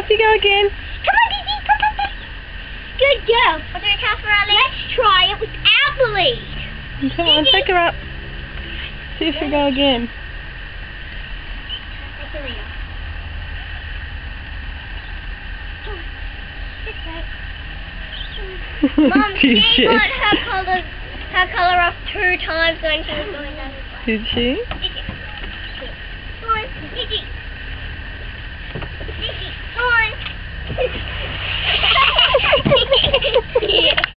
Off you go again. Come on, Gigi, come, come, come. Good girl. Want to do a count for our lead? Let's try it without the lead. Come on, take her up. See if she'll go again. Mum, she Did got her colour off 2 times when she was going down this way. Did she? Come on, Gigi. Gigi, come on.